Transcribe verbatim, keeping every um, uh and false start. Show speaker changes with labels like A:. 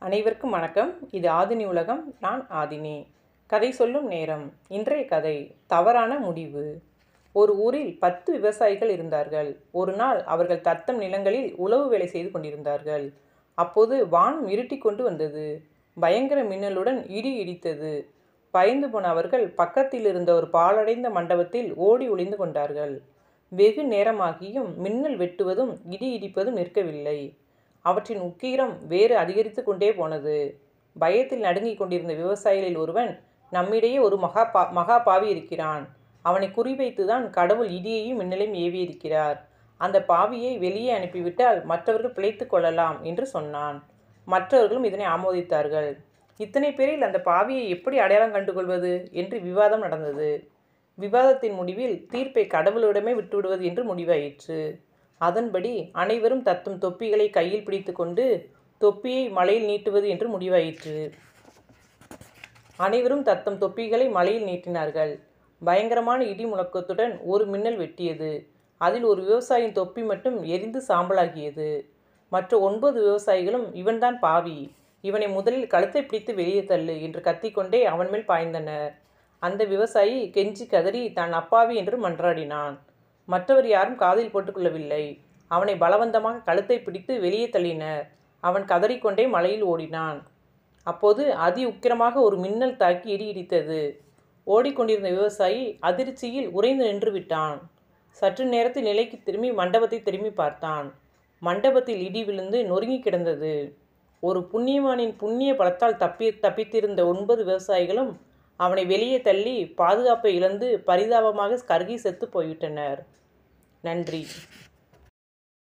A: அனைவருக்கும் வணக்கம். இது ஆதினி உலகம். நான் ஆதினி. கதை சொல்லும் நேரம். இன்றைய கதை தவறான முடிவு. ஒரு ஊரில் பத்து விவசாயிகள் இருந்தார்கள். ஒரு நாள் அவர்கள் தத்தம் நிலங்களில் உழவு வேலை செய்து கொண்டிருந்தார்கள். அப்போது வானம் இருட்டி கொண்டு வந்தது. பயங்கர மின்னலுடன் இடி இடித்தது. பயந்து போன அவர்கள் பக்கத்தில் இருந்த ஒரு பாழடைந்த மண்டபத்தில் ஓடி ஒளிந்து கொண்டார்கள். வெகு நேரமாகியும் மின்னல் வெட்டுவதும் இடி இடிப்பதும் நிற்கவில்லை. அவற்றின் உக்கீரம் வேறு அதிகரித்து கொண்டே போனது. பயத்தில் நடுங்கிக் கொண்டிருந்த விவசாயிகளில் ஒருவன், நம்மிடையே ஒரு மகா பா மகா பாவி இருக்கிறான். அவனை குறிவைத்துதான் கடவுள் இடியையும் மின்னலையும் ஏவியிருக்கிறார். அந்த பாவியை வெளியே அனுப்பிவிட்டால் மற்றவர்கள் பிழைத்து கொள்ளலாம் என்று சொன்னான். மற்றவர்களும் இதனை ஆமோதித்தார்கள். இத்தனை பேரில் அந்த பாவியை எப்படி அடையாளம் கண்டுகொள்வது என்று விவாதம் நடந்தது. விவாதத்தின் முடிவில் தீர்ப்பை கடவுளிடமே விட்டுவிடுவது என்று முடிவாயிற்று. அதன்படி அனைவரும் தத்தும் தொப்பிகளை கையில் பிடித்து கொண்டு தொப்பியை மலையில் நீட்டுவது என்று முடிவாயிற்று. அனைவரும் தத்தம் தொப்பிகளை மலையில் நீட்டினார்கள். பயங்கரமான இடி முழக்கத்துடன் ஒரு மின்னல் வெட்டியது. அதில் ஒரு விவசாயியின் தொப்பி மட்டும் எரிந்து சாம்பலாகியது. மற்ற ஒன்பது விவசாயிகளும், இவன்தான் பாவி, இவனை முதலில் கழுத்தை பிடித்து வெளியே தள்ளு என்று கத்திக்கொண்டே அவன் மேல் பாய்ந்தனர். அந்த விவசாயி கெஞ்சி கதறி தான் அப்பாவி என்று மன்றாடினான். மற்றவர் யாரும் காதில் போட்டுக்கொள்ளவில்லை. அவனை பலவந்தமாக கழுத்தை பிடித்து வெளியே தள்ளினர். அவன் கதறிக்கொண்டே மலையில் ஓடினான். அப்போது அதி உக்கிரமாக ஒரு மின்னல் தாக்கி இடி இடித்தது. ஓடிக்கொண்டிருந்த விவசாயி அதிர்ச்சியில் உறைந்து நின்று விட்டான். சற்று நேரத்தில் நிலைக்கு திரும்பி மண்டபத்தை திரும்பி பார்த்தான். மண்டபத்தில் இடி விழுந்து நொறுங்கி கிடந்தது. ஒரு புண்ணியவானின் புண்ணிய பலத்தால் தப்பி தப்பித்திருந்த ஒன்பது விவசாயிகளும் அவனை வெளியே தள்ளி பாதுகாப்பை இழந்து பரிதாபமாக கருகி செத்து போய்விட்டனர். நன்றி.